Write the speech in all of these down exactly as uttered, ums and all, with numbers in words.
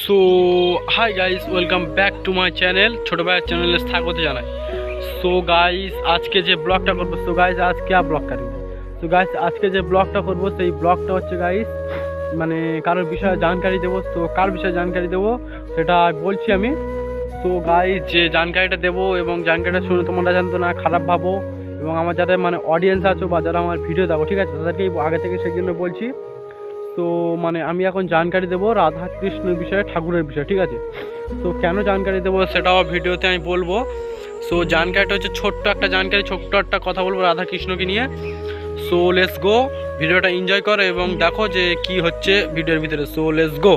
So hi guys, welcome back to my channel. ছোটো ভাইয়ের চ্যানেলে স্বাগত জানাই। সো গাইস, আজকে যে ব্লগটা করবো, সো গাইস আজ क्या ব্লগ करेंगे। সো গাইস আজকে যে ব্লগটা করবো সেই ব্লগটা হচ্ছে গাইস মানে কারোর বিষয়ে জানকারি দেবো। তো কার বিষয়ে জানকারি দেবো সেটা বলছি আমি। তো গাইস যে জানকারিটা দেবো এবং জানকারিটা শুনে তোমরা জানতো না খারাপ ভাবো, এবং আমার যারা মানে অডিয়েন্স আছো বা যারা আমার ভিডিও দেখো, ঠিক আছে, তাদেরকেই আগে থেকে সেই জন্য বলছি। তো মানে আমি এখন জানকারি দেবো রাধা কৃষ্ণের বিষয়ে, ঠাকুরের বিষয়ে, ঠিক আছে। তো কেন জানকারি দেবো সেটাও ভিডিওতে আমি বলবো। সো জানকারিটা হচ্ছে ছোট্ট একটা জানকারি, ছোট্ট একটা কথা বলবো রাধা কৃষ্ণকে নিয়ে। সো লেটস গো, ভিডিওটা এনজয় করো এবং দেখো যে কি হচ্ছে ভিডিওর ভিতরে। So let's go.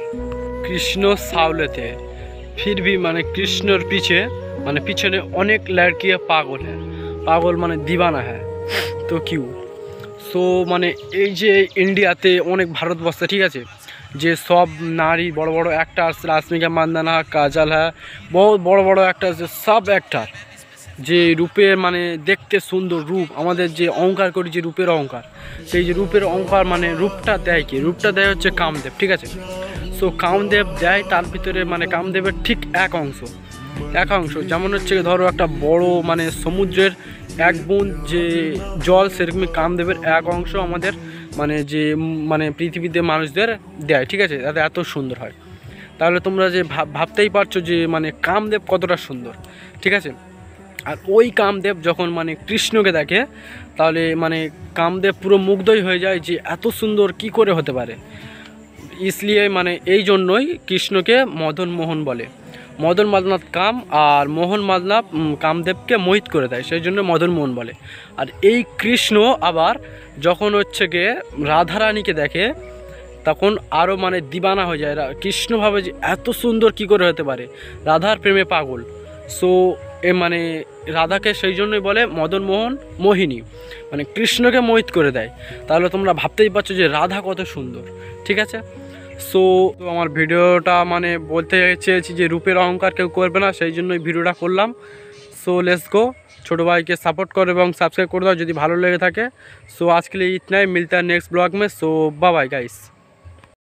কৃষ্ণ সাউলেতে ফির ভি মানে কৃষ্ণর পিছে মানে পিছনে অনেক লড়কিয়া পাগল হ্যাঁ, পাগল মানে দিবানা হ্যাঁ। তো কিউ সো মানে এই যে ইন্ডিয়াতে অনেক ভারতবর্ষে, ঠিক আছে, যে সব নারী বড় বড় অ্যাক্টার, রাশ্মিকা মান্দানা, কাজল হ্যাঁ, বহুত বড় বড় অ্যাক্টার, যে সব অ্যাক্টার যে রূপের মানে দেখতে সুন্দর রূপ, আমাদের যে অহংকার করি যে রূপের অহংকার, সেই যে রূপের অহংকার মানে রূপটা দেয় কি, রূপটা দেয় হচ্ছে কামদেব, ঠিক আছে। সো কামদেব দেয় তার ভিতরে মানে কামদেবের ঠিক এক অংশ, এক অংশ যেমন হচ্ছে ধরো একটা বড় মানে সমুদ্রের এক বুঁদ যে জল, সেরকমই কামদেবের এক অংশ আমাদের মানে যে মানে পৃথিবীতে মানুষদের দেয়, ঠিক আছে, তাতে এত সুন্দর হয়। তাহলে তোমরা যে ভাবতেই পারছো যে মানে কামদেব কতটা সুন্দর, ঠিক আছে। আর ওই কামদেব যখন মানে কৃষ্ণকে দেখে তাহলে মানে কামদেব পুরো মুগ্ধই হয়ে যায় যে এত সুন্দর কি করে হতে পারে। इसलिए মানে এই জন্যই কৃষ্ণকে মদন মোহন বলে। মদন মাদনাথ কাম আর মোহন মাদনাথ কামদেবকে মোহিত করে দেয়, সেই জন্য মদন মোহন বলে। আর এই কৃষ্ণ আবার যখন হচ্ছে গিয়ে রাধারানীকে দেখে তখন আরও মানে দিবানা হয়ে যায়। কৃষ্ণ ভাবে যে এত সুন্দর কি করে হতে পারে, রাধার প্রেমে পাগল। সো এ মানে রাধাকে সেই জন্যই বলে মদন মোহন মোহিনী, মানে কৃষ্ণকে মোহিত করে দেয়। তাহলে তোমরা ভাবতেই পারছো যে রাধা কত সুন্দর, ঠিক আছে। সো আমার ভিডিওটা মানে বলতে চেয়েছি যে রূপের অহংকার কেউ করবে না, সেই জন্যই ভিডিওটা করলাম। সো লেটস গো, ছোটো ভাইকে সাপোর্ট করো এবং সাবস্ক্রাইব করে দাও যদি ভালো লেগে থাকে। সো আজকে लिए इतना ही, मिलता है नेक्स्ट ब्लॉग में। So bye bye guys.